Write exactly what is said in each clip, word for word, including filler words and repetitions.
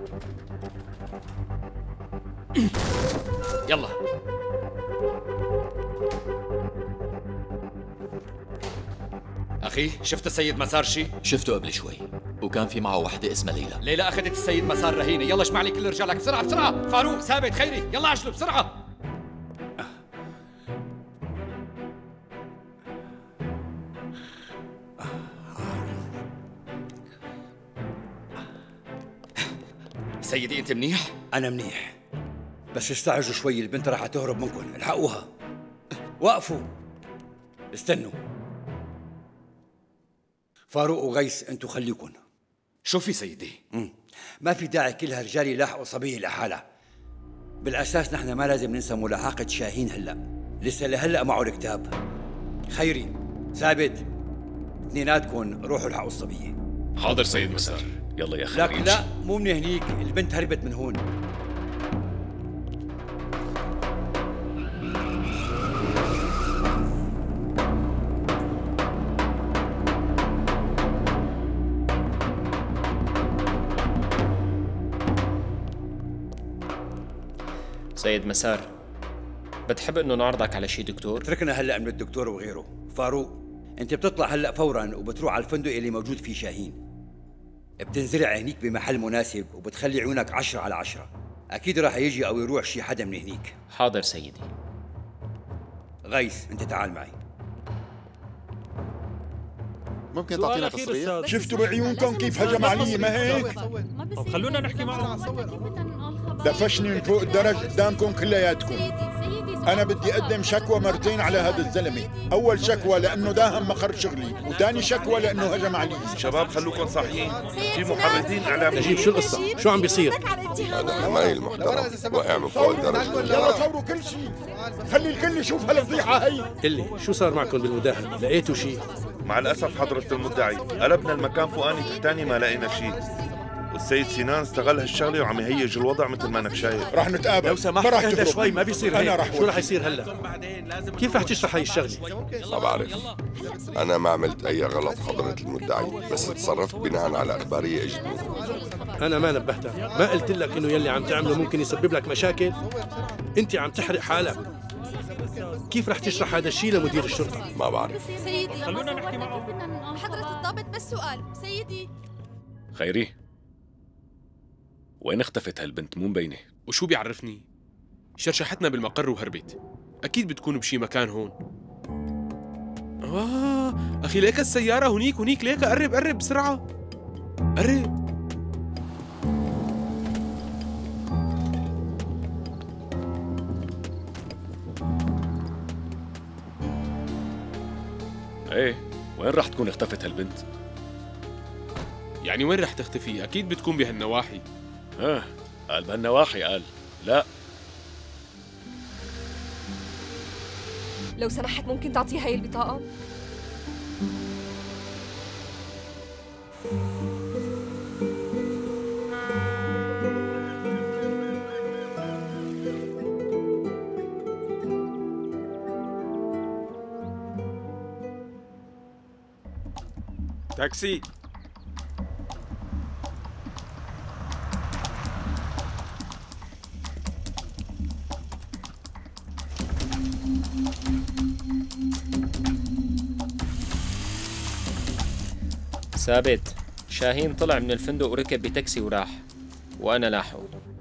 يلا. أخي شفت السيد مسار شي؟ شفته قبل شوي وكان في معه وحدة اسمها ليلى. ليلى أخذت السيد مسار رهينة. يلا اجمع لي كل رجالك بسرعة بسرعة. فاروق، ثابت، خيري، يلا عجلوا بسرعة. سيدي أنت منيح؟ أنا منيح، بس استعجلوا شوي، البنت راح تهرب منكم، الحقوها. وقفوا، استنوا. فاروق وغيث انتوا خليكن. شو في سيدي؟ مم. ما في داعي كل هالرجال يلاحقوا صبية لحالها. بالأساس نحن ما لازم ننسى ملاحقة شاهين هلأ، لسه لهلأ معه الكتاب. خيري، ثابت، اثنيناتكم روحوا الحقوا الصبية. حاضر سيد مسار. يلا يا أخي. لك لا، مو من هنيك، البنت هربت من هون. سيد مسار، بتحب انه نعرضك على شي دكتور؟ اتركنا هلا من الدكتور وغيره. فاروق، انت بتطلع هلا فورا وبتروح على الفندق اللي موجود فيه شاهين. بتنزرع هنيك بمحل مناسب وبتخلي عيونك عشرة على عشرة. اكيد راح يجي او يروح شي حدا من هنيك. حاضر سيدي. غيث، انت تعال معي. ممكن تعطينا تصريح؟ شفتوا بعيونكم كيف هجم علي، ما هيك؟ طب خلونا نحكي معه. دفشني من فوق الدرج قدامكم كلياتكم. أنا بدي أقدم شكوى مرتين على هذا الزلمة. أول شكوى لأنه داهم مقر شغلي، وثاني شكوى لأنه هجم علي. شباب خلوكم صاحيين، في محرضين إعلاميين. نجيب شو القصة؟ شو عم بيصير؟ هذا حماي المحترم وقع من فوق الدرج. يلا صوروا كل شيء، خلي الكل يشوف هالفضيحة هي. قلي شو صار معكم بالمداهمة؟ لقيتوا شيء؟ مع الأسف حضرة المدعي، قلبنا المكان فوقاني تحتاني ما لقينا شيء، والسيد سنان استغل هالشغله وعم يهيج الوضع مثل ما انك شايف. رح نتقابل. لو سمحت اهدى شوي، ما بيصير هيك. رح شو رح يصير هلا؟ كيف رح تشرح هاي الشغله؟ ما بعرف، أنا ما عملت أي غلط حضرة المدعي، بس تصرفت بناء على إخبارية إجت منه. أنا ما نبهتك، ما قلت لك إنه يلي عم تعمله ممكن يسبب لك مشاكل؟ أنت عم تحرق حالك. كيف رح تشرح هذا الشيء لمدير الشرطة؟ ما بعرف. سيدي خلونا نحكي معه. حضرة الضابط بس سؤال، سيدي. خيري، وين اختفت هالبنت؟ مو مبينة. وشو بيعرفني؟ شرشحتنا بالمقر وهربت، أكيد بتكون بشي مكان هون. آه أخي ليك السيارة هنيك هنيك، ليك قرب قرب بسرعة قرب. ايه، وين راح تكون اختفت هالبنت؟ يعني وين رح تختفي؟ أكيد بتكون بهالنواحي. ها، قال بهالنواحي قال. لا، لو سمحت ممكن تعطيه هاي البطاقة؟ تاكسي. ثابت، شاهين طلع من الفندق وركب بتاكسي وراح، وأنا لاحقه.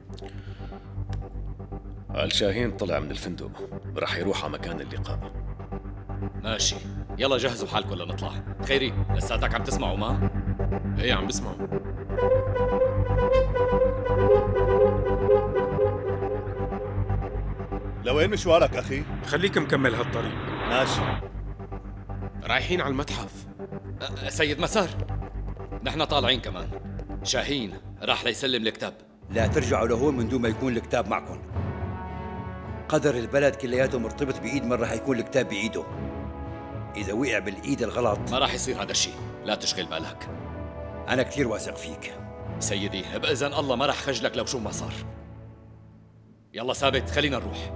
قال شاهين طلع من الفندق راح يروح على مكان اللقاء. ماشي، يلا جهزوا حالكم لنطلع. خيري، لساتك عم تسمعوا ما؟ ايه عم بسمعوا. لوين مشوارك أخي؟ خليك مكمل هالطريق. ماشي. رايحين على المتحف. أه سيد مسار، نحن طالعين كمان. شاهين راح ليسلم الكتاب. لا ترجعوا لهون من دون ما يكون الكتاب معكم. قدر البلد كلياته مرتبط بإيد من راح يكون الكتاب بإيده. إذا وقع بالإيد الغلط ما راح يصير هذا الشيء، لا تشغل بالك. أنا كثير واثق فيك سيدي، بإذن الله ما راح خجلك لو شو ما صار. يلا ثابت، خلينا نروح.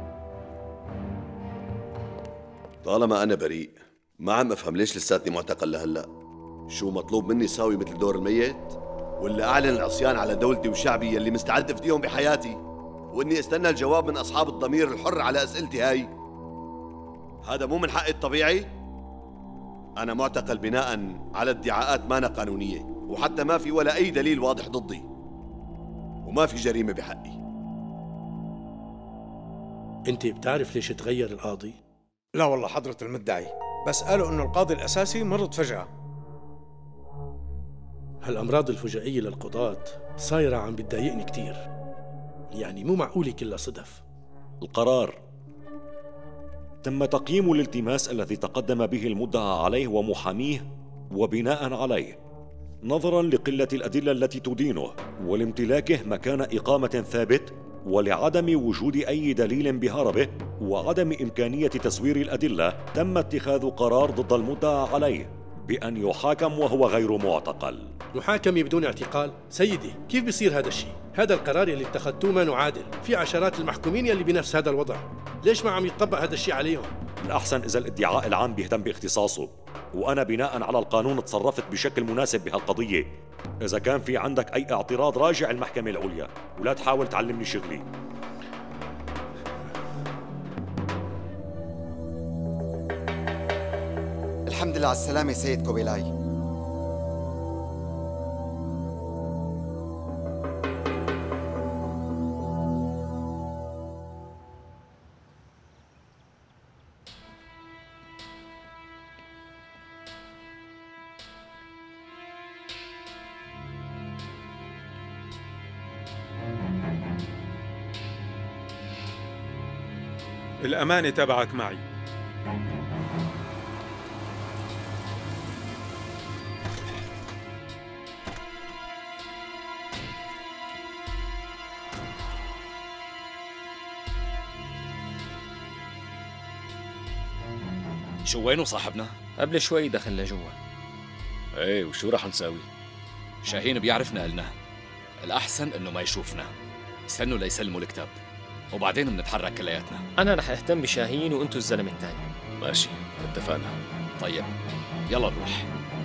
طالما أنا بريء، ما عم أفهم ليش لساتني معتقل لهلأ. شو مطلوب مني ساوي مثل دور الميت؟ ولا أعلن العصيان على دولتي وشعبي يلي مستعد أفديهم بحياتي، وإني استنى الجواب من أصحاب الضمير الحر على أسئلتي هاي؟ هذا مو من حقي الطبيعي؟ أنا معتقل بناء على ادعاءات مانا قانونية، وحتى ما في ولا أي دليل واضح ضدي، وما في جريمة بحقي. انت بتعرف ليش تغير القاضي؟ لا والله حضرة المدعي، بس قالوا انه القاضي الاساسي مرض فجأة. هالامراض الفجائية للقضاة صايرة عم بتضايقني كتير، يعني مو معقولة كلها صدف. القرار تم تقييم الالتماس الذي تقدم به المدعى عليه ومحاميه، وبناء عليه نظراً لقلة الأدلة التي تدينه ولامتلاكه مكان إقامة ثابت ولعدم وجود أي دليل بهربه وعدم إمكانية تسوير الأدلة، تم اتخاذ قرار ضد المدعى عليه بأن يحاكم وهو غير معتقل. محاكمة بدون اعتقال؟ سيدي كيف بيصير هذا الشيء؟ هذا القرار اللي اتخذتوه ما عادل، في عشرات المحكومين يلي بنفس هذا الوضع، ليش ما عم يطبق هذا الشيء عليهم؟ الأحسن إذا الادعاء العام بيهتم باختصاصه، وأنا بناء على القانون تصرفت بشكل مناسب بهالقضية. إذا كان في عندك أي اعتراض راجع المحكمة العليا، ولا تحاول تعلمني شغلي. الحمد لله على السلامة سيد كوبيلاي. الأمانة تبعك معي. شو وينه صاحبنا؟ قبل شوي دخل لجوا. ايه وشو رح نساوي؟ شاهين بيعرفنا قلنا الأحسن إنه ما يشوفنا، استنوا ليسلموا الكتاب وبعدين بنتحرك كلياتنا. أنا رح أهتم بشاهين وأنتوا الزلمة الثاني. ماشي اتفقنا. طيب يلا نروح.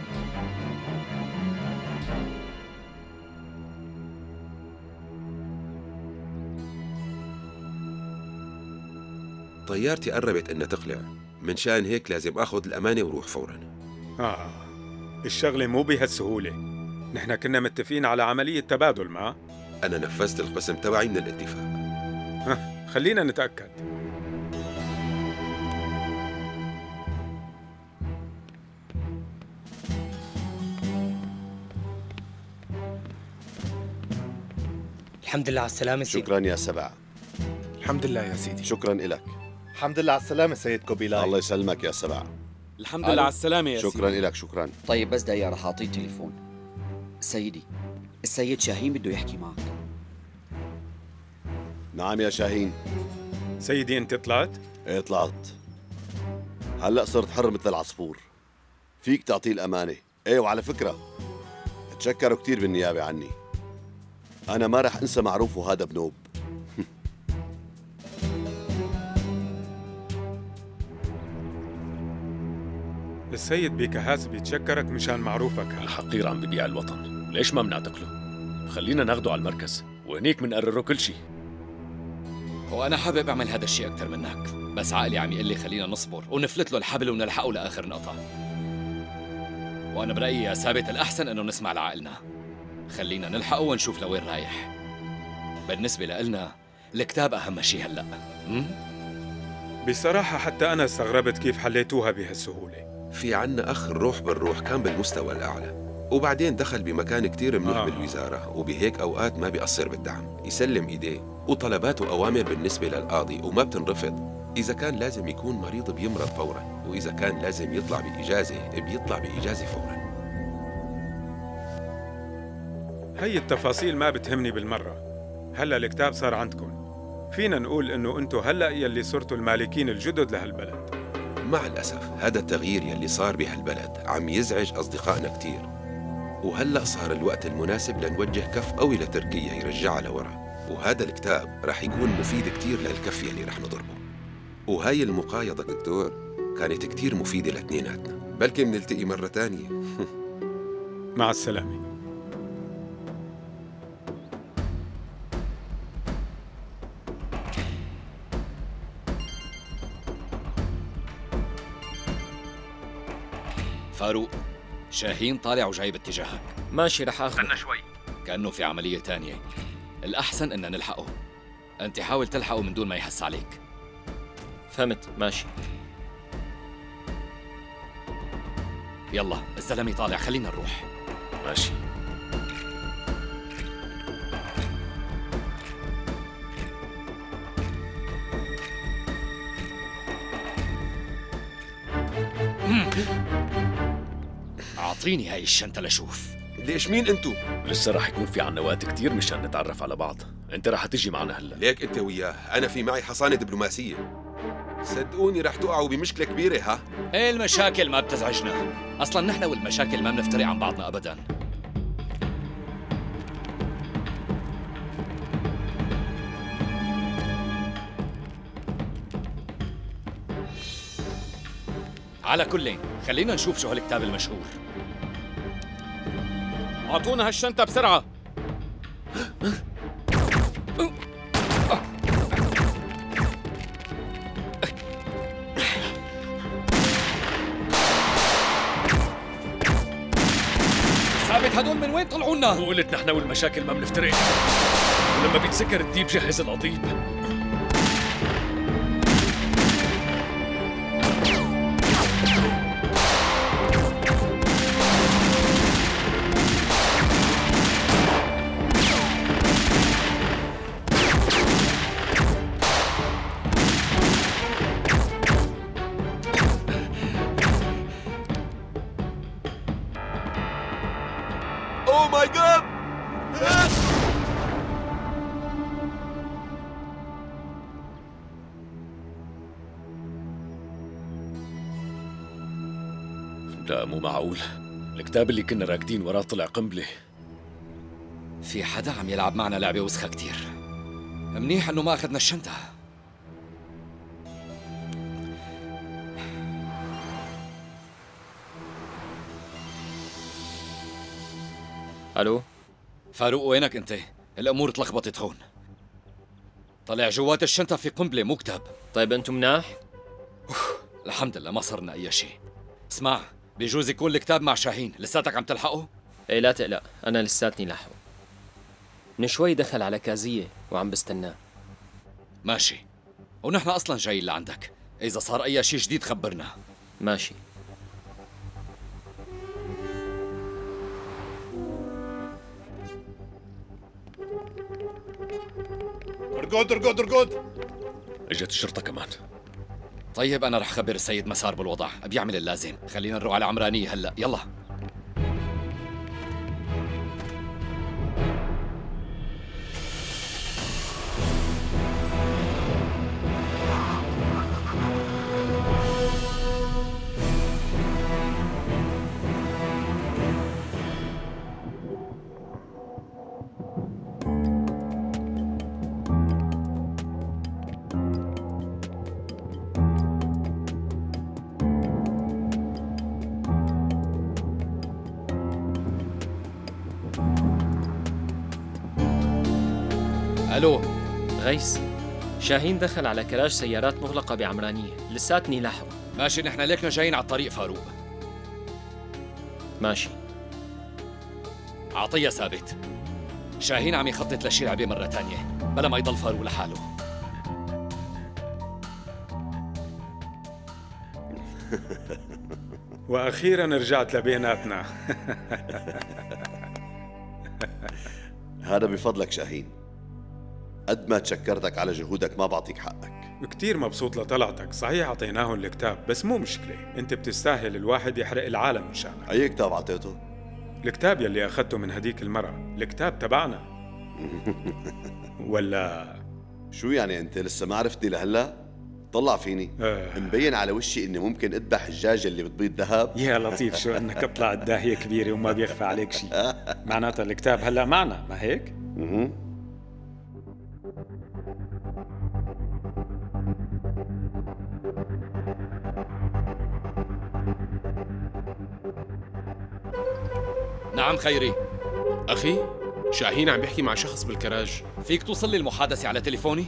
طيارتي قربت إنها تقلع، من شان هيك لازم آخذ الأمانة وروح فوراً. آه الشغلة مو بهالسهولة، نحن كنا متفقين على عملية تبادل معه. أنا نفذت القسم تبعي من الاتفاق. ها خلينا نتأكد. الحمد لله على السلامة سيدي. شكرا يا سبع. الحمد لله يا سيدي. شكرا إلك. الحمد لله على السلامة سيد كوبيلاي. الله يسلمك يا سبع. الحمد لله على السلامة يا شكرا سيدي. شكرا إلك. شكرا. طيب بس دقيقة رح أعطيه تليفون. سيدي السيد شاهين بده يحكي معك. نعم يا شاهين. سيدي أنت طلعت؟ ايه طلعت. هلأ صرت حر مثل العصفور، فيك تعطيه الأمانة. ايه وعلى فكرة تشكروا كتير بالنيابة عني، أنا ما رح أنسى معروفه هذا بنوب. السيد بيكهاس بيتشكرك مشان معروفك. الحقير عم ببيع الوطن، ليش ما بنعتقله؟ خلينا ناخده على المركز وهنيك منقرره كل شيء. وأنا حابب أعمل هذا الشيء أكثر منك، بس عقلي عم يقول لي خلينا نصبر ونفلت له الحبل ونلحقه لآخر نقطة. وأنا برأيي يا ثابت الأحسن إنه نسمع لعقلنا، خلينا نلحقه ونشوف لوين رايح. بالنسبة لإلنا الكتاب أهم شيء هلأ. بصراحة حتى أنا استغربت كيف حليتوها بهالسهولة. في عنا أخ الروح بالروح كان بالمستوى الأعلى، وبعدين دخل بمكان كتير منيح آه. بالوزارة، وبهيك أوقات ما بيقصر بالدعم، يسلم إيديه وطلباته أوامر بالنسبة للقاضي وما بتنرفض. إذا كان لازم يكون مريض بيمرض فوراً، وإذا كان لازم يطلع بإجازة بيطلع بإجازة فوراً. هي التفاصيل ما بتهمني بالمرة. هلأ الكتاب صار عندكم، فينا نقول إنه أنتو هلأ يلي صرتوا المالكين الجدد لهالبلد. مع الأسف هذا التغيير يلي صار بهالبلد عم يزعج أصدقائنا كتير، وهلأ صار الوقت المناسب لنوجه كف قوي لتركيا يرجعها لورا، وهذا الكتاب رح يكون مفيد كتير للكف يلي رح نضربه. وهاي المقايضة دكتور كانت كتير مفيدة لاثنيناتنا، بلكي منلتقي مرة تانية. مع السلامة. فاروق، شاهين طالع وجاي باتجاهك. ماشي رح اخذه. استنى شوي، كأنه في عملية تانية. الأحسن إننا نلحقه. أنت حاول تلحقه من دون ما يحس عليك. فهمت، ماشي. يلا الزلمة طالع، خلينا نروح. ماشي. أعطيني هاي الشنطة لشوف. ليش مين انتو؟ لسه راح يكون في عنا وقت كتير مشان نتعرف على بعض. انت راح تيجي معنا هلا. ليك انت وياه، انا في معي حصانة دبلوماسية. صدقوني رح تقعوا بمشكلة كبيرة. ها؟ ايه المشاكل ما بتزعجنا، اصلا نحن والمشاكل ما بنفترق عن بعضنا ابدا. على كلين خلينا نشوف شو هالكتاب المشهور. اعطونا هالشنطة بسرعة. ثابت، هدول من وين طلعوا لنا؟ وقلت نحن والمشاكل ما بنفترق، ولما بيتسكر الديب جهز القضيب. Oh my God! لا مو معقول، الكتاب اللي كنا راكدين وراه طلع قنبلة. في حدا عم يلعب معنا لعبة وسخة كتير. منيح انه ما اخذنا الشنطة. الو فاروق، وينك انت؟ الامور تلخبطت هون. طلع جوات الشنطة في قنبلة مو كتاب. طيب انتم مناح؟ الحمد لله ما صرنا اي شيء. اسمع، بيجوز يكون الكتاب مع شاهين، لساتك عم تلحقه؟ ايه لا تقلق، انا لساتني لاحقه. من شوي دخل على كازية وعم بستناه. ماشي، ونحن اصلا جايين لعندك، اذا صار اي شيء جديد خبرنا. ماشي. ارقد ارقد ارقد. اجت الشرطة كمان. طيب انا رح خبر السيد مسار بالوضع، ابي يعمل اللازم. خلينا نروح على عمرانية هلا، يلا. الو غيث، شاهين دخل على كراج سيارات مغلقة بعمرانية، لساتني لاحقه. ماشي، نحن ليكنا جايين على الطريق فاروق. ماشي. عطية ثابت، شاهين عم يخطط لشي لعبة مرة تانية بلا ما يضل فاروق لحاله. واخيرا رجعت لبيناتنا. هذا بفضلك شاهين، قد ما تشكرتك على جهودك ما بعطيك حقك. كتير مبسوط لطلعتك. صحيح اعطيناهم الكتاب بس مو مشكلة، انت بتستاهل الواحد يحرق العالم مشانك. اي كتاب عطيته؟ الكتاب يلي اخذته من هديك المرة، الكتاب تبعنا. ولا شو يعني انت لسه ما عرفتني لهلا؟ طلع فيني. آه. مبين على وشي اني ممكن اذبح الدجاجة اللي بتبيض ذهب. يا لطيف، شو انك طلعت داهية كبيرة وما بيخفى عليك شيء. معناتها الكتاب هلا معنا، ما هيك؟ اها. نعم خيري. أخي شاهين عم بيحكي مع شخص بالكراج. فيك توصل لي المحادثة على تليفوني؟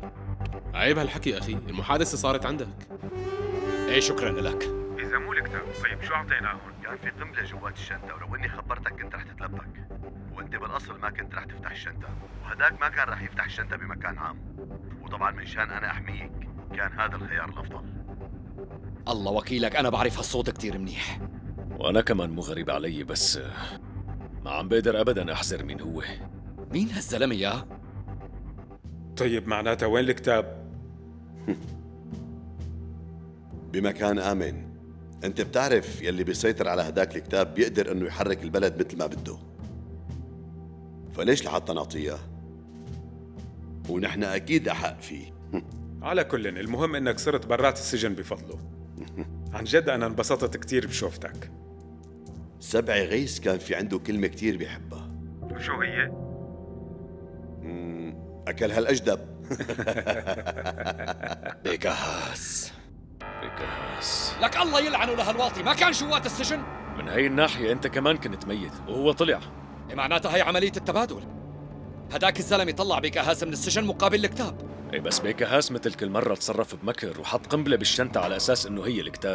عيب هالحكي أخي، المحادثة صارت عندك. ايه شكرا لك. إذا مو الكتاب طيب شو اعطيناهم؟ كان في قنبله جوات الشنطه، ولو اني خبرتك كنت رح تتلبك، وانت بالاصل ما كنت رح تفتح الشنطه، وهداك ما كان رح يفتح الشنطه بمكان عام، وطبعا من شان انا احميك كان هذا الخيار الافضل. الله وكيلك، انا بعرف هالصوت كتير منيح. وانا كمان مو غريب علي، بس ما عم بقدر ابدا احذر مين هو. مين هالزلمه يا؟ طيب معناتها وين الكتاب؟ بمكان آمن. أنت بتعرف يلي بيسيطر على هداك الكتاب بيقدر إنه يحرك البلد مثل ما بده، فليش لحتى نعطيه؟ ونحن أكيد أحق فيه. على كل، المهم إنك صرت برات السجن بفضله. عن جد أنا انبسطت كتير بشوفتك. سبعي غيث كان في عنده كلمة كتير بيحبها. وشو هي؟ أكل هالأجدب. بيكهاس بيكهاس لك الله يلعنه لهالواطي، ما كان جوات السجن؟ من هاي الناحية أنت كمان كنت ميت وهو طلع. إيه معناتها هي عملية التبادل. هداك الزلمة طلع بيكهاس من السجن مقابل الكتاب. اي بس بيكهاس مثل كل مرة تصرف بمكر وحط قنبلة بالشنطة على أساس إنه هي الكتاب.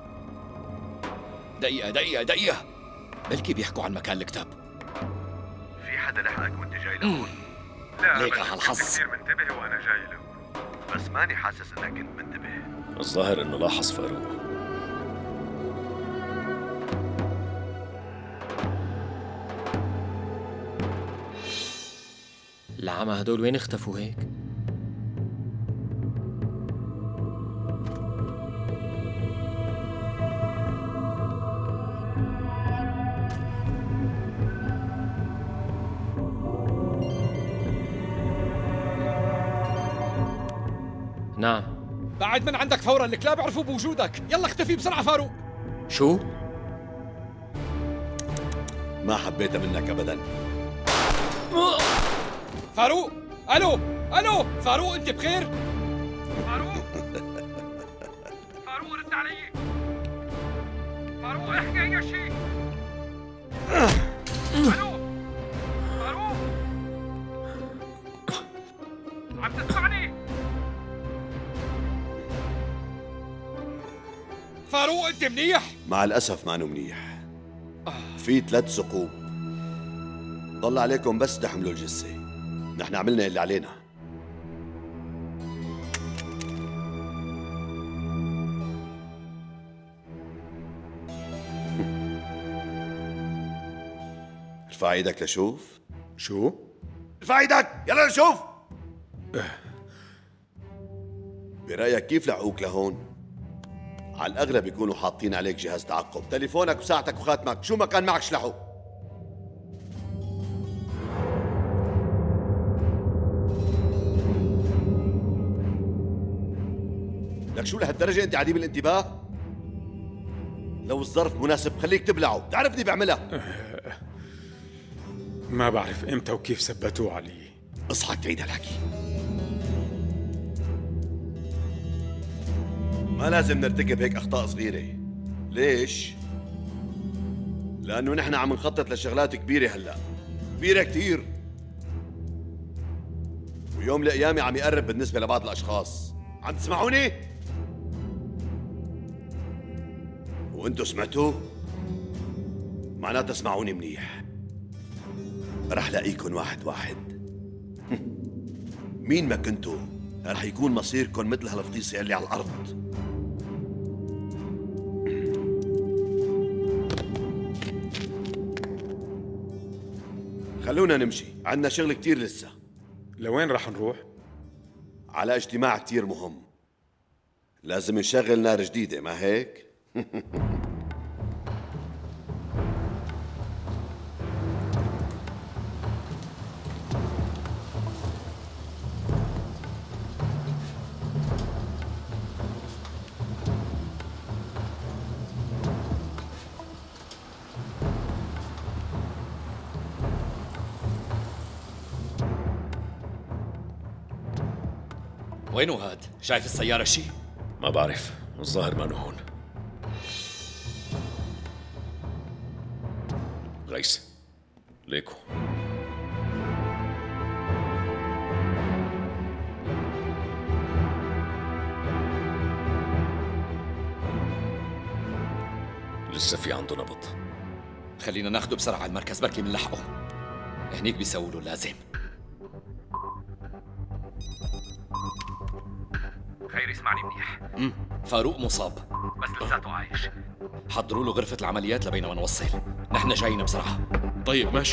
دقيقة دقيقة دقيقة، بلكي بيحكوا عن مكان الكتاب. في حدا لحقك وانت جاي لهون؟ لا ليك هالحظ. كنت كثير منتبه وأنا جاي لهون، بس ماني حاسس إنك كنت منتبه. الظاهر إنه لاحظ فاروق. العمى هدول وين اختفوا هيك؟ نعم. بعد من عندك فورا، الكلاب عرفوا بوجودك، يلا اختفي بسرعة فاروق. شو؟ ما حبيتها منك أبداً. فاروق، ألو ألو فاروق، أنت بخير؟ فاروق فاروق رد علي. فاروق احكي أي شيء. ألو فاروق، عم تسمعني؟ فاروق أنت منيح؟ مع الأسف ما أنه منيح. في ثلاث ثقوب، ضل عليكم بس تحملوا الجثة، نحن عملنا اللي علينا. ارفع ايدك لشوف. شو؟ ارفع ايدك يلا نشوف. برأيك كيف لحقوك لهون؟ على الأغلب يكونوا حاطين عليك جهاز تعقب، تليفونك وساعتك وخاتمك، شو ما كان معك شلحوا. لك شو لهالدرجة أنت عديم الانتباه؟ لو الظرف مناسب خليك تبلعه، بتعرفني بعملها. ما بعرف امتى وكيف ثبتوه علي. اصحى تعيد هالحكي. ما لازم نرتكب هيك أخطاء صغيرة. ليش؟ لأنه نحن عم نخطط لشغلات كبيرة هلأ، كبيرة كتير، ويوم القيامة عم يقرب بالنسبة لبعض الأشخاص. عم تسمعوني؟ وانتو سمعتوا؟ معناتها اسمعوني منيح. رح لاقيكن واحد واحد. مين ما كنتوا رح يكون مصيركن مثل هالفطيسة اللي على الأرض. خلونا نمشي، عندنا شغل كتير لسه. لوين رح نروح؟ على اجتماع كتير مهم، لازم نشغل نار جديدة، ما هيك؟ وينو هاد؟ شايف السيارة شي؟ ما بعرف، الظاهر ما هون. غيث، ليكو. لسه في عنده نبض. خلينا ناخده بسرعة على المركز بركي منلحقه. هنيك بيسووا له اللازم. خير اسمعني منيح. امم فاروق مصاب بس لساته عايش. حضروا له غرفة العمليات لبين ما نوصل. نحن جايين بسرعة. طيب ماشي.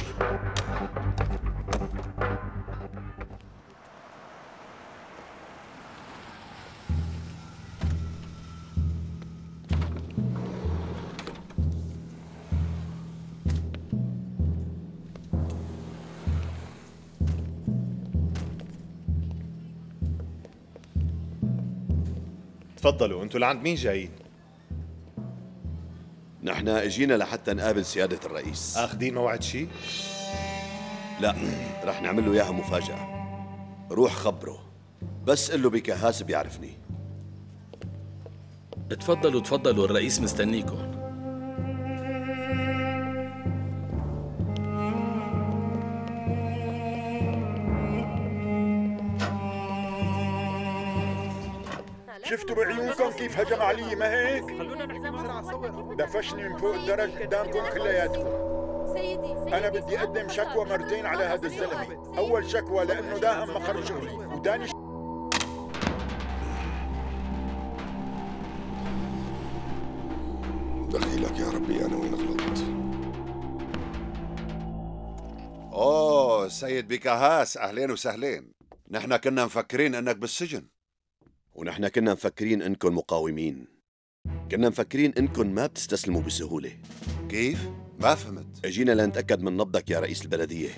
تفضلوا، انتوا لعند مين جايين؟ نحن اجينا لحتى نقابل سيادة الرئيس. اخذين موعد شيء؟ لا، رح نعمل له اياها مفاجأة. روح خبره، بس قل له بكهاس بيعرفني. اتفضلوا تفضلوا، الرئيس مستنيكم. شفتوا بعيونكم كيف هجم علي ما هيك؟ خلونا نحزم بسرعة صور. دفشني من فوق الدرج قدامكم كلياتكم. سيدي, سيدي أنا بدي أقدم شكوى مرتين على هذا الزلمة. أول شكوى لأنه داهم مخر شغلي، وثاني ش... دخيلك يا ربي، أنا وين غلطت؟ أوه سيد بكهاس، أهلين وسهلين. نحن كنا مفكرين أنك بالسجن، ونحن كنا مفكرين انكم مقاومين. كنا مفكرين انكم ما بتستسلموا بسهولة. كيف؟ ما فهمت. اجينا لنتأكد من نبضك يا رئيس البلدية.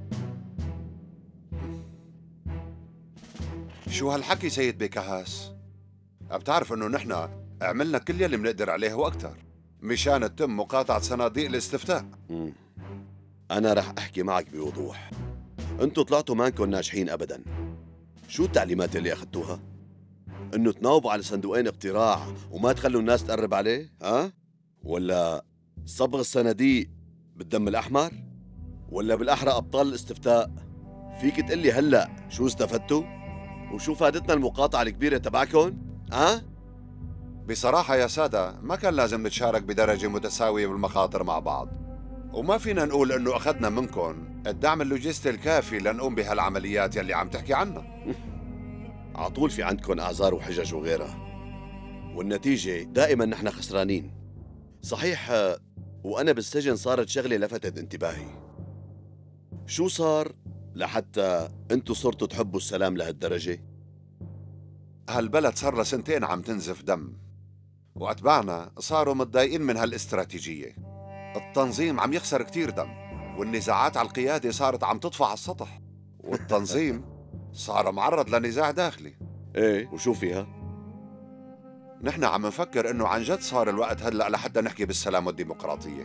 شو هالحكي سيد بكهاس؟ بتعرف انه نحن عملنا كل يلي بنقدر عليه واكثر مشان تتم مقاطعة صناديق الاستفتاء. مم. انا رح احكي معك بوضوح. انتوا طلعتوا ما انكم ناجحين ابدا. شو التعليمات اللي اخذتوها؟ انه تناوبوا على صندوقين اقتراع وما تخلوا الناس تقرب عليه؟ ها؟ ولا صبغ الصناديق بالدم الاحمر؟ ولا بالاحرى ابطال الاستفتاء؟ فيك تقول لي هلا شو استفدتوا؟ وشو فادتنا المقاطعه الكبيره تبعكم؟ ها؟ بصراحه يا ساده ما كان لازم نتشارك بدرجه متساويه بالمخاطر مع بعض، وما فينا نقول انه اخذنا منكم الدعم اللوجستي الكافي لنقوم بهالعمليات يلي عم تحكي عنها. عطول في عندكم اعذار وحجج وغيرها، والنتيجه دائما نحن خسرانين. صحيح، وانا بالسجن صارت شغله لفتت انتباهي. شو صار لحتى انتوا صرتوا تحبوا السلام لهالدرجه؟ هالبلد صار لها سنتين عم تنزف دم، واتباعنا صاروا متضايقين من هالاستراتيجيه. التنظيم عم يخسر كتير دم، والنزاعات على القياده صارت عم تطفى على السطح، والتنظيم صار معرض لنزاع داخلي. ايه، وشو فيها؟ نحن عم نفكر انه عن جد صار الوقت هلا لحتى نحكي بالسلام والديمقراطيه.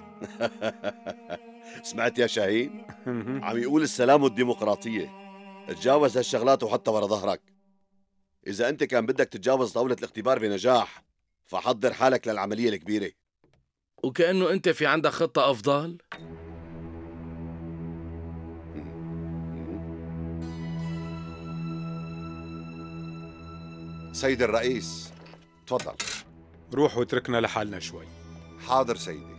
سمعت يا شاهين؟ عم يقول السلام والديمقراطيه. تجاوز هالشغلات وحطها ورا ظهرك. اذا انت كان بدك تتجاوز طاوله الاختبار بنجاح، فحضر حالك للعمليه الكبيره. وكأنه انت في عندك خطه افضل؟ سيد الرئيس تفضل. روح واتركنا لحالنا شوي. حاضر سيدي.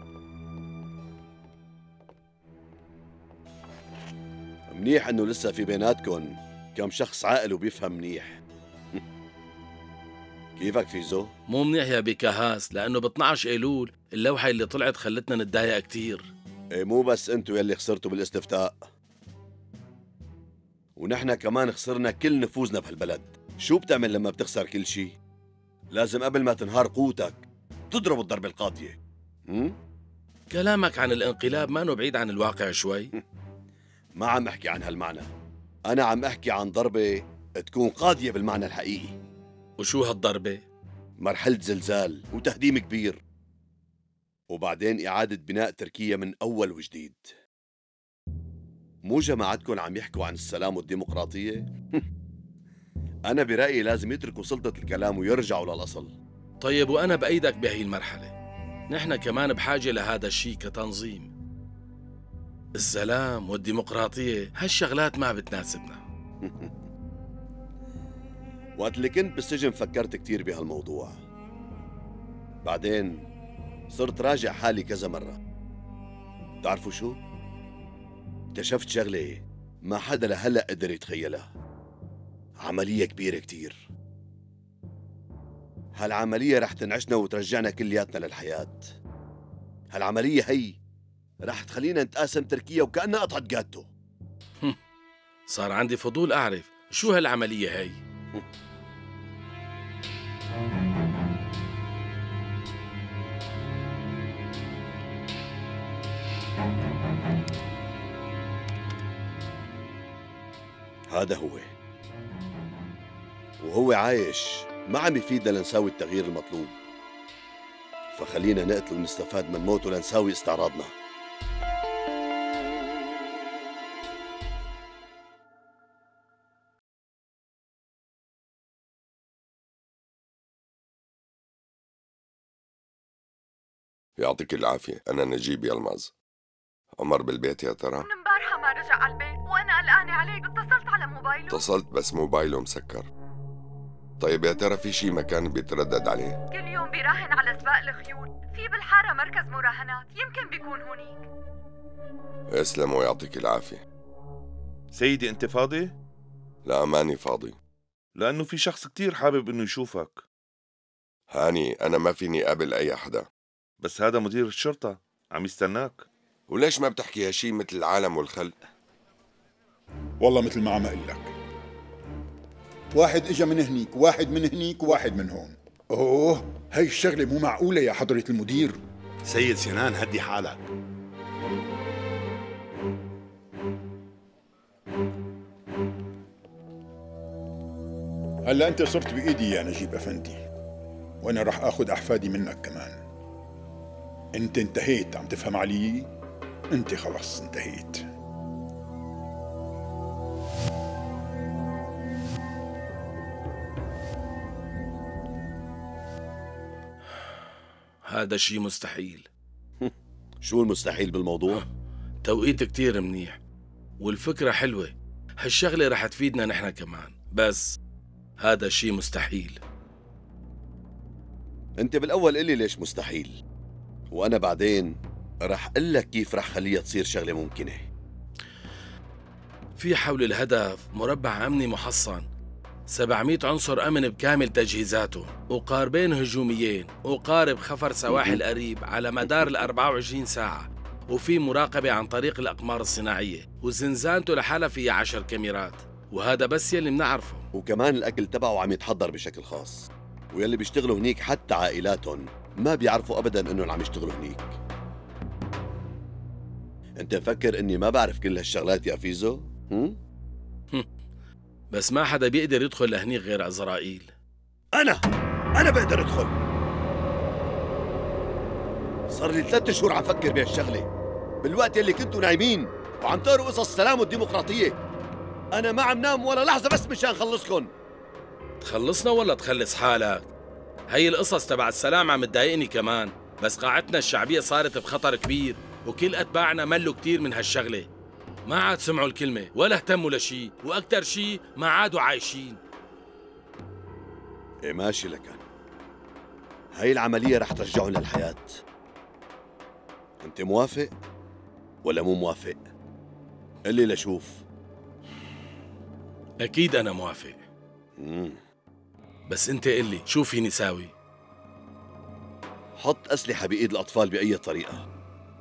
منيح انه لسه في بيناتكم كم شخص عاقل وبيفهم منيح. كيفك فيزو؟ مو منيح يا بكهاس، لانه ب اثنعش ايلول اللوحه اللي طلعت خلتنا نتضايق كتير. ايه، مو بس انتوا يلي خسرتوا بالاستفتاء، ونحن كمان خسرنا كل نفوذنا بهالبلد. شو بتعمل لما بتخسر كل شيء؟ لازم قبل ما تنهار قوتك تضرب الضربة القاضية. م? كلامك عن الانقلاب ما بعيد عن الواقع شوي. ما عم احكي عن هالمعنى، أنا عم احكي عن ضربة تكون قاضية بالمعنى الحقيقي. وشو هالضربة؟ مرحلة زلزال وتهديم كبير، وبعدين إعادة بناء تركيا من أول وجديد. مو جماعتكم عم يحكوا عن السلام والديمقراطية؟ أنا برأيي لازم يتركوا سلطة الكلام ويرجعوا للأصل. طيب وأنا بأيدك بهي المرحلة. نحن كمان بحاجة لهذا الشيء كتنظيم. السلام والديمقراطية هالشغلات ما بتناسبنا. وقت اللي كنت بالسجن فكرت كتير بهالموضوع. بعدين صرت راجع حالي كذا مرة. تعرفوا شو؟ اكتشفت شغلة ما حدا لهلأ قدر يتخيلها. عملية كبيرة كتير. هالعملية رح تنعشنا وترجعنا كلياتنا للحياة. هالعملية هي رح تخلينا نتقاسم تركيا وكأنها قطعة جاتو. صار عندي فضول أعرف شو هالعملية هي. هذا هو، وهو عايش ما عم يفيدنا لنساوي التغيير المطلوب، فخلينا نقتل ونستفاد من موته لنساوي استعراضنا. يعطيك العافية، أنا نجيب يلمز. عمر بالبيت يا ترى؟ من امبارحة ما رجع على البيت وأنا قلقانة عليك. اتصلت على موبايله؟ اتصلت بس موبايله مسكر. طيب يا ترى في شي مكان بيتردد عليه؟ كل يوم بيراهن على سباق الخيول، في بالحارة مركز مراهنات، يمكن بيكون هونيك. اسلم ويعطيك العافية. سيدي أنت فاضي؟ لا ماني فاضي، لأنه في شخص كتير حابب إنه يشوفك. هاني أنا ما فيني قابل أي حدا. بس هذا مدير الشرطة عم يستناك. وليش ما بتحكي هالشي مثل العالم والخلق؟ والله مثل ما عم أقول لك، واحد اجا من هنيك، واحد من هنيك، وواحد من هون. اوه هاي الشغلة مو معقولة يا حضرة المدير. سيد سنان هدي حالك. هلا انت صرت بايدي يا نجيب افندي، وانا رح اخذ احفادي منك كمان. انت انتهيت، عم تفهم علي؟ انت خلص انتهيت. هذا شيء مستحيل. شو المستحيل بالموضوع؟ توقيت كتير منيح والفكرة حلوة، هالشغلة رح تفيدنا نحن كمان، بس هذا شيء مستحيل. انت بالاول قلي ليش مستحيل، وانا بعدين رح قلك كيف رح خليها تصير شغلة ممكنة. في حول الهدف مربع أمني محصن، سبعمئة عنصر أمن بكامل تجهيزاته، وقاربين هجوميين، وقارب خفر سواحل قريب على مدار ال أربعة وعشرين ساعة، وفي مراقبة عن طريق الأقمار الصناعية، وزنزانته لحالها فيها عشر كاميرات، وهذا بس يلي منعرفه. وكمان الأكل تبعه عم يتحضر بشكل خاص، ويلي بيشتغلوا هنيك حتى عائلاتهم ما بيعرفوا أبداً إنهم عم يشتغلوا هنيك. أنت مفكر إني ما بعرف كل هالشغلات يا فيزو؟ هم؟ بس ما حدا بيقدر يدخل لهنيك غير عزرائيل. أنا أنا بقدر أدخل. صار لي ثلاثة شهور عم فكر بهالشغلة، بالوقت يلي كنتوا نايمين وعم تقروا قصص السلام والديمقراطية. أنا ما عم نام ولا لحظة بس مشان خلصكن. تخلصنا ولا تخلص حالك؟ هي القصص تبع السلام عم تضايقني كمان، بس قاعتنا الشعبية صارت بخطر كبير، وكل أتباعنا ملوا كتير من هالشغلة. ما عاد سمعوا الكلمة ولا اهتموا لشي، وأكتر شي ما عادوا عايشين. إيه ماشي لكان، هاي العملية رح ترجعهم للحياة. أنت موافق ولا مو موافق؟ قلي لشوف. أكيد أنا موافق. مم. بس أنت قلي شو فيني ساوي؟ حط أسلحة بإيد الأطفال بأي طريقة،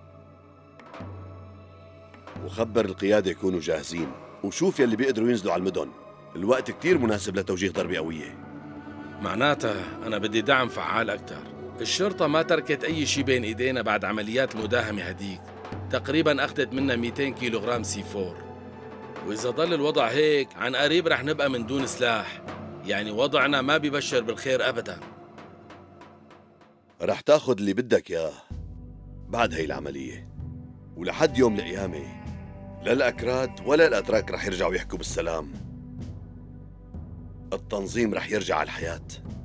وخبر القيادة يكونوا جاهزين، وشوف يلي بيقدروا ينزلوا على المدن. الوقت كتير مناسب لتوجيه ضربة قوية. معناتها أنا بدي دعم فعال أكتر. الشرطة ما تركت أي شي بين إيدينا بعد عمليات المداهمة هديك، تقريباً أخذت منا مئتين كيلوغرام سي فور، وإذا ضل الوضع هيك عن قريب رح نبقى من دون سلاح، يعني وضعنا ما بيبشر بالخير أبداً. رح تاخد اللي بدك ياه بعد هاي العملية، ولحد يوم القيامة لا الأكراد ولا الأتراك رح يرجعوا يحكوا بالسلام. التنظيم رح يرجع على الحياة.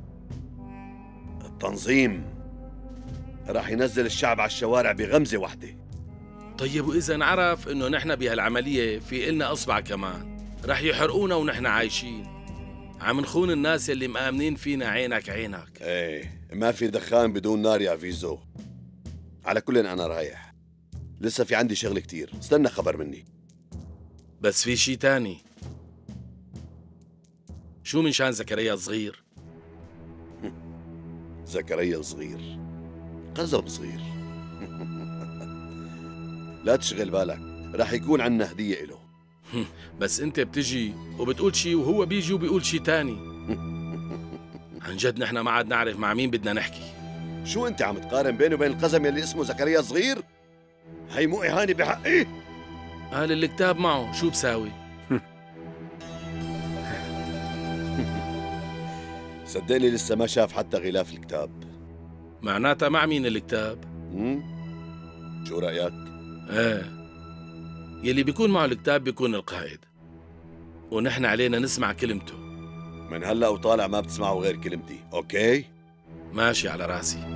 التنظيم رح ينزل الشعب على الشوارع بغمزة واحدة. طيب وإذا نعرف إنه نحن بهالعملية في إلنا أصبع كمان، رح يحرقونا ونحن عايشين، عم نخون الناس اللي مآمنين فينا عينك عينك. ايه ما في دخان بدون نار يا فيزو. على كل أنا رايح، لسه في عندي شغل كتير، استنى خبر مني. بس في شي تاني. شو من شان زكريا الصغير؟ زكريا الصغير قزم صغير. لا تشغل بالك، رح يكون عنا هدية إله. بس انت بتجي وبتقول شي وهو بيجي وبيقول شي تاني. عن جد نحن ما عاد نعرف مع مين بدنا نحكي. شو انت عم تقارن بينه وبين القزم يلي اسمه زكريا الصغير؟ هي مو إهانة بحقي؟ قال الكتاب معه، شو بساوي؟ صدقني لسه ما شاف حتى غلاف الكتاب. معناتها مع مين الكتاب؟ امم شو رأيك؟ ايه، يلي بيكون معه الكتاب بيكون القائد، ونحن علينا نسمع كلمته. من هلا وطالع ما بتسمعوا غير كلمتي، اوكي؟ ماشي على راسي.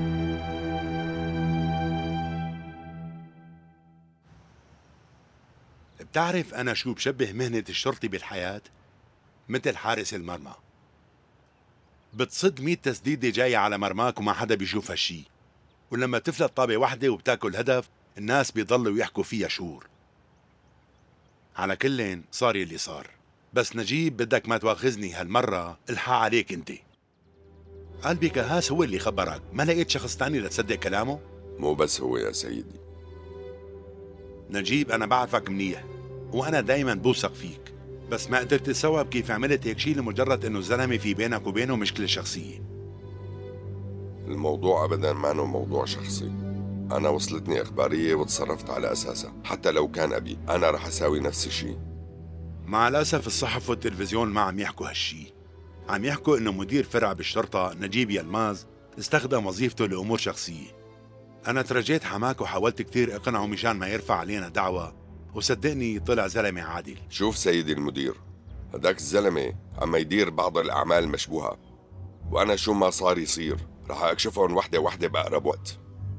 بتعرف أنا شو بشبه مهنة الشرطي بالحياة؟ مثل حارس المرمى، بتصد مية تسديدة جاية على مرماك وما حدا بيشوف هالشي، ولما تفلت طابة واحدة وبتاكل هدف الناس بيضلوا يحكوا فيها شهور. على كلين صار يلي صار، بس نجيب بدك ما تواخذني هالمرة، الحق عليك انت. قلبي كهاس هو اللي خبرك، ما لقيت شخص تاني لتصدق كلامه؟ مو بس هو يا سيدي نجيب، أنا بعرفك منيح وأنا دايما بوثق فيك، بس ما قدرت تستوعب كيف عملت هيك شيء لمجرد إنه الزلمة في بينك وبينه مشكلة شخصية. الموضوع أبدا ما أنه موضوع شخصي، أنا وصلتني إخبارية وتصرفت على أساسها. حتى لو كان أبي أنا رح أساوي نفس الشيء. مع الأسف الصحف والتلفزيون ما عم يحكوا هالشي، عم يحكوا إنه مدير فرع بالشرطة نجيب يلماز استخدم وظيفته لأمور شخصية. أنا ترجيت حماك وحاولت كتير أقنعه مشان ما يرفع علينا دعوة، وصدقني طلع زلمة عادل. شوف سيدي المدير، هداك الزلمة عم يدير بعض الأعمال المشبوهة، وأنا شو ما صار يصير رح أكشفهم وحدة وحدة بأقرب وقت.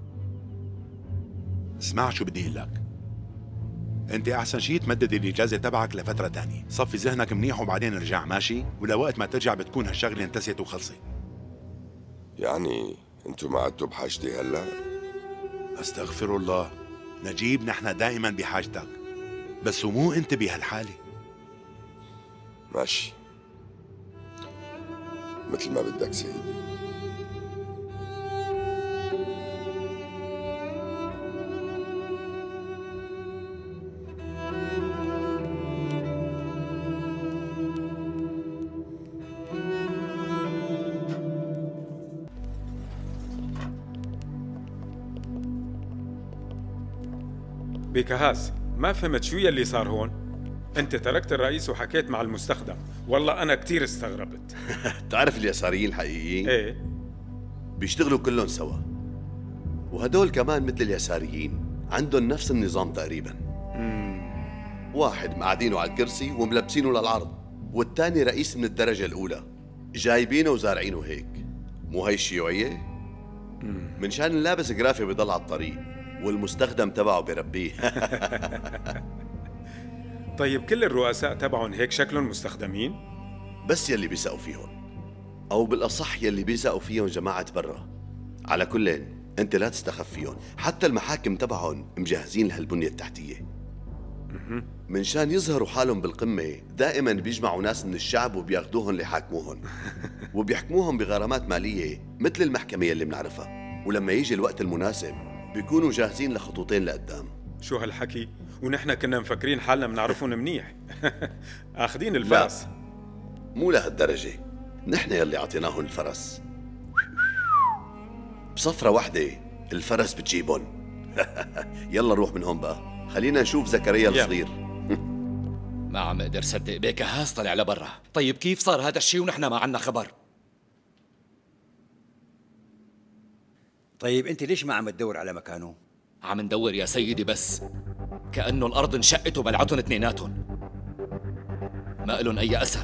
اسمع شو بدي أقول لك، أنت أحسن شي تمدد الإجازة تبعك لفترة تانية، صفي ذهنك منيح وبعدين ارجع ماشي، ولوقت ما ترجع بتكون هالشغلة انتست وخلصت. يعني أنتو ما عدتوا بحاجتي هلأ؟ أستغفر الله نجيب، نحن دائما بحاجتك، بس ومو أنت بهالحالة. ماشي مثل ما بدك سيدي. بكهاس، ما فهمت شو يلي صار هون؟ انت تركت الرئيس وحكيت مع المستخدم، والله انا كتير استغربت. تعرف اليساريين الحقيقيين؟ ايه بيشتغلوا كلهم سوا، وهدول كمان مثل اليساريين عندهم نفس النظام تقريبا. مم. واحد مقعدينه على الكرسي وملبسينه للعرض، والتاني رئيس من الدرجة الأولى جايبينه وزارعينه هيك. مو هي الشيوعية؟ من شان اللابس جرافي بضل على الطريق والمستخدم تبعه بربيه. طيب كل الرؤساء تبعهم هيك شكلهم مستخدمين؟ بس يلي بيسقوا فيهم، أو بالأصح يلي بيسقوا فيهم جماعة برا. على كلين أنت لا تستخف فيهم، حتى المحاكم تبعهم مجهزين لهالبنية التحتية. من شان يظهروا حالهم بالقمة دائما بيجمعوا ناس من الشعب وبياخدوهم ليحاكموهم، وبيحكموهم بغرامات مالية مثل المحكمة اللي بنعرفها، ولما يجي الوقت المناسب بيكونوا جاهزين لخطوتين لقدام. شو هالحكي؟ ونحن كنا مفكرين حالنا بنعرفهم منيح. اخذين الفرس. لا مو لهالدرجة، نحن يلي عطيناهم الفرس. بصفرة واحدة الفرس بتجيبهم. يلا نروح من هون بقى، خلينا نشوف زكريا الصغير. ما عم اقدر صدق بكهاس طلع لبرا. طيب كيف صار هذا الشيء ونحن ما عنا خبر؟ طيب انت ليش ما عم تدور على مكانه؟ عم ندور يا سيدي، بس كأنه الأرض انشقت وبلعتهم اثنيناتهم، ما إلهم أي أثر.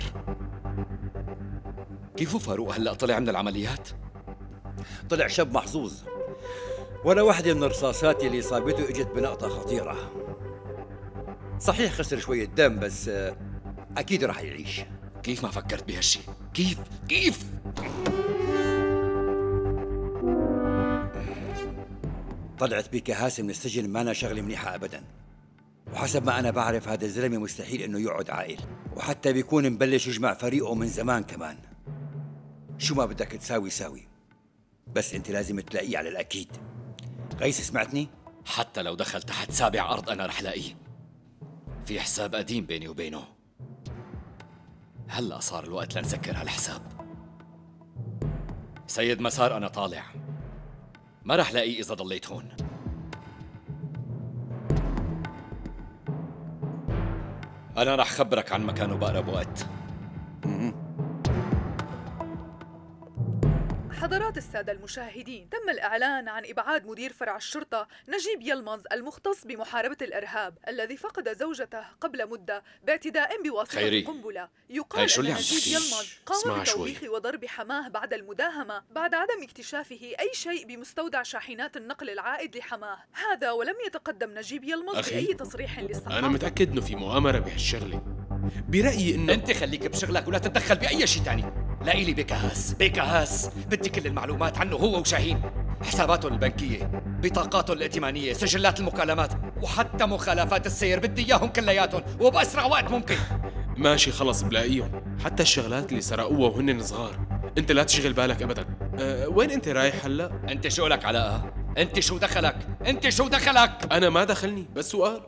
كيف فاروق هلأ طلع من العمليات؟ طلع شاب محظوظ، ولا واحدة من الرصاصات اللي صابته اجت بنقطة خطيرة. صحيح خسر شوية دم، بس أكيد رح يعيش. كيف ما فكرت بهالشي؟ كيف؟ كيف؟ طلعت بكهاسة من السجن ما أنا شغلة منيحة أبدا. وحسب ما أنا بعرف هذا الزلمة مستحيل إنه يقعد عاقل، وحتى بيكون مبلش يجمع فريقه من زمان كمان. شو ما بدك تساوي ساوي، بس أنت لازم تلاقيه على الأكيد. غيث سمعتني؟ حتى لو دخل تحت سابع أرض أنا رح لاقيه. في حساب قديم بيني وبينه، هلأ صار الوقت لنسكر هالحساب. سيد مسار أنا طالع، ما رح لاقيه إذا ضليت هون. أنا رح خبرك عن مكانه بأقرب وقت. حضرات السادة المشاهدين، تم الإعلان عن إبعاد مدير فرع الشرطة نجيب يلمظ المختص بمحاربة الإرهاب الذي فقد زوجته قبل مدة باعتداء بواسطة خيري. قنبلة. يقال أن نجيب يلمظ قام بتوبيخ وضرب حماه بعد المداهمة بعد عدم اكتشافه أي شيء بمستودع شاحنات النقل العائد لحماه. هذا ولم يتقدم نجيب يلمظ بأي تصريح للصحافة. أنا متأكد إنه في مؤامرة بهالشغلة. برأيي إنه أنت خليك بشغلك ولا تتدخل بأي شيء تاني. لاقيلي بكهاس، بكهاس بدي كل المعلومات عنه هو وشاهين، حساباته البنكية، بطاقاته الائتمانية، سجلات المكالمات، وحتى مخالفات السير بدي إياهم كلياتهم وبأسرع وقت ممكن. ماشي خلص بلاقيهم، حتى الشغلات اللي سرقوها وهن صغار. أنت لا تشغل بالك أبدا. أه وين أنت رايح هلا؟ أنت شو لك علاقة؟ أنت شو دخلك؟ أنت شو دخلك؟ أنا ما دخلني، بس سؤال.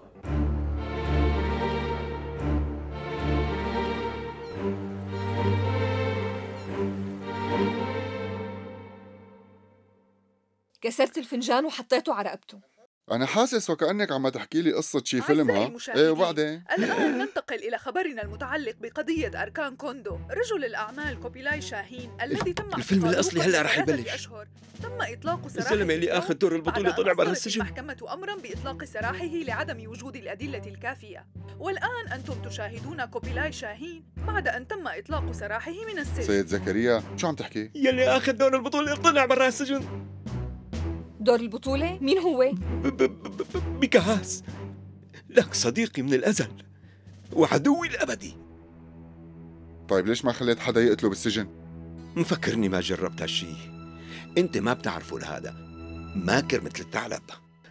كسرت الفنجان وحطيته على رقبته. أنا حاسس وكأنك عم تحكي لي قصة شي فيلم. ها؟ إيه وبعدين؟ الآن ننتقل إلى خبرنا المتعلق بقضية أركان كوندو، رجل الأعمال كوبيلاي شاهين الذي تم الفيلم الأصلي هلا رح يبلش. تم إطلاق سراحه الزلمة اللي آخذ دور البطولة طلع برا السجن. المحكمة أمرا بإطلاق سراحه لعدم وجود الأدلة الكافية. والآن أنتم تشاهدون كوبيلاي شاهين بعد أن تم إطلاق سراحه من السجن. سيد زكريا شو عم تحكي؟ يلي آخذ دور البطولة طلع برا السجن. دور البطولة؟ مين هو؟ بكهاس، لك صديقي من الأزل وعدوي الأبدي. طيب ليش ما خليت حدا يقتله بالسجن؟ مفكرني ما جربت هالشي. انت ما بتعرفوا لهذا، ماكر مثل الثعلب.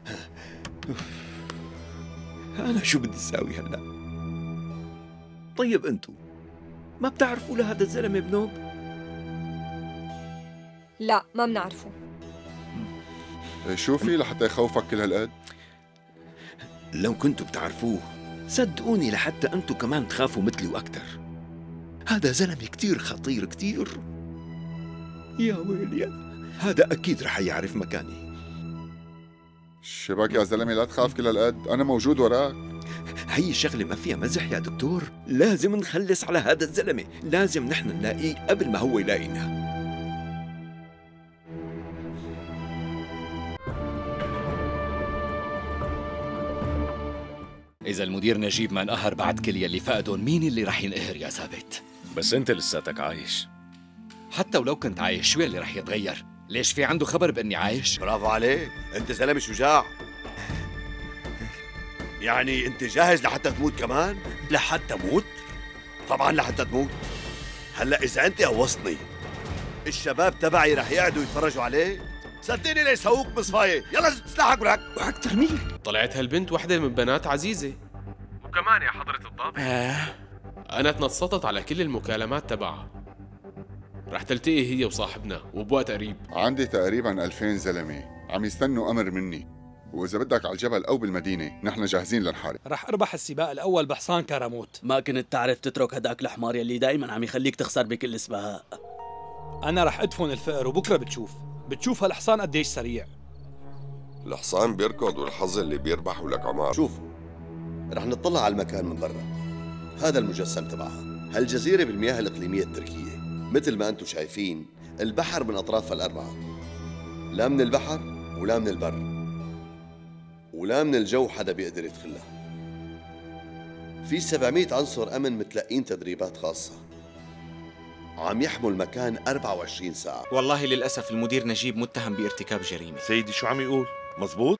أنا شو بدي أساوي هلا؟ طيب انتو ما بتعرفوا لهذا الزلمة بنوب؟ لا ما بنعرفه. شو في لحتى يخوفك كل هالقد؟ لو كنتوا بتعرفوه صدقوني لحتى انتوا كمان تخافوا مثلي واكثر. هذا زلمة كتير خطير كتير. يا ويلي، هذا اكيد رح يعرف مكاني. شبك يا زلمة لا تخاف كل هالقد، انا موجود وراك. هي الشغلة ما فيها مزح يا دكتور، لازم نخلص على هذا الزلمة، لازم نحن نلاقيه قبل ما هو يلاقينا. إذا المدير نجيب ما انقهر بعد كل يلي فقدون، مين اللي رح ينقهر يا ثابت؟ بس أنت لساتك عايش. حتى ولو كنت عايش شو اللي رح يتغير؟ ليش في عنده خبر بإني عايش؟ برافو عليك، أنت زلمة شجاع. يعني أنت جاهز لحتى تموت كمان؟ لحتى موت؟ طبعاً لحتى تموت. هلأ إذا أنت قوصتني الشباب تبعي رح يقعدوا يتفرجوا عليك؟ صدقني ليش سووك بصفاية، يلا جبت سلاحك ولك. وأكثر مين؟ طلعت هالبنت وحدة من بنات عزيزة. وكمان يا حضرة الضابط آه. أنا تنصتت على كل المكالمات تبعها. رح تلتقي هي وصاحبنا وبوقت قريب. عندي تقريبا ألفين زلمة عم يستنوا أمر مني، وإذا بدك على الجبل أو بالمدينة نحن جاهزين لنحارب. رح أربح السباق الأول بحصان كراموت. ما كنت تعرف تترك هداك الحمار يلي دايما عم يخليك تخسر بكل سباق. أنا رح أدفن الفقر وبكرة بتشوف بتشوف هالحصان قديش سريع. الحصان بيركض والحظ اللي بيربح ولك عمار. شوفوا رح نطلع على المكان من برا. هذا المجسم تبعها. هالجزيرة بالمياه الإقليمية التركية، مثل ما أنتم شايفين البحر من أطرافها الأربعة، لا من البحر ولا من البر ولا من الجو حدا بيقدر يدخلها. في سبعمية عنصر أمن متلقين تدريبات خاصة عم يحموا المكان أربعة وعشرين ساعة. والله للأسف المدير نجيب متهم بارتكاب جريمة. سيدي شو عم يقول؟ مزبوط؟